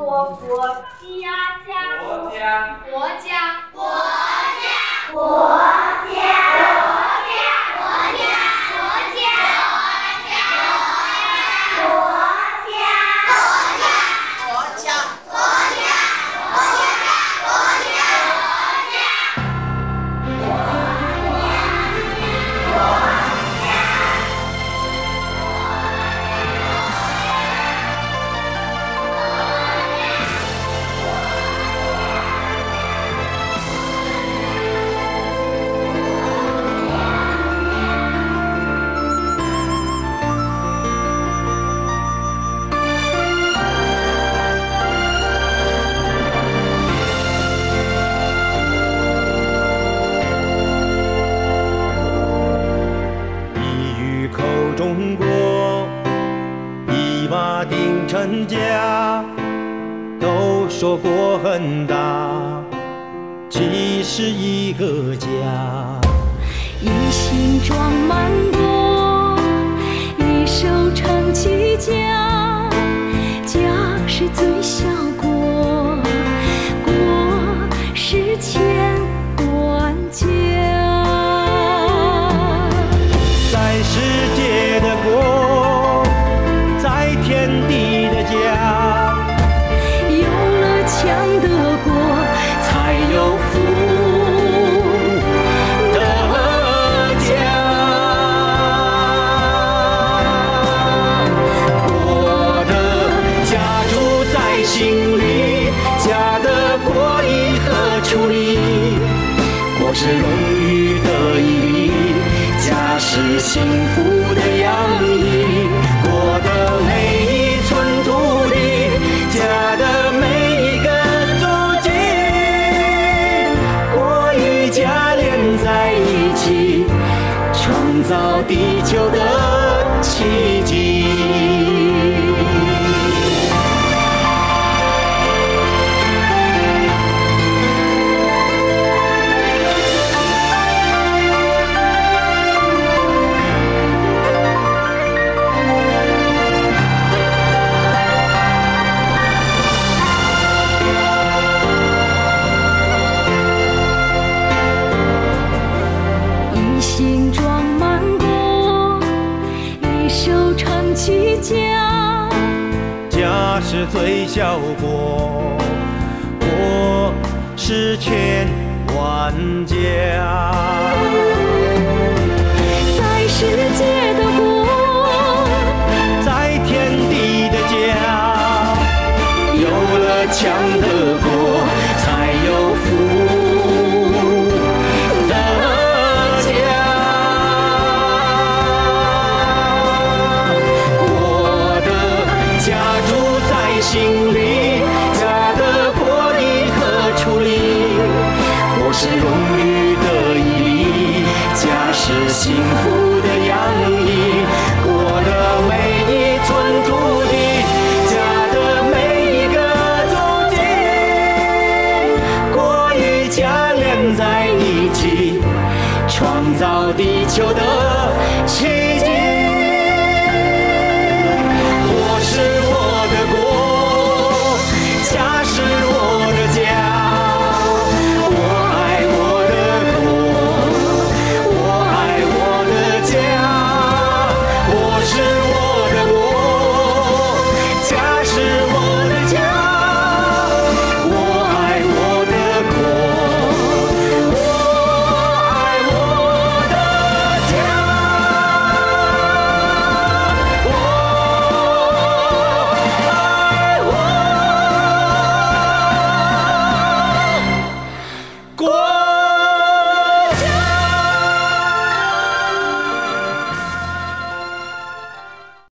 我国家国家国家国家国家。 中国一马定成家，都说国很大，其实一个家。 一心装满国，一手撑起家，家是最小国，国是千万家。 在世界的国，在天地的家， 有了强的国，才有富的家。 国的家住在心里，家的国以何处理？国是荣誉的意义，家是幸福的洋溢，国的每一寸土地，家的每一个足迹，国与家连在一起，创造地球的奇迹。家是最小国，国是千万家。 在世界的国， 在天地的家，有了强的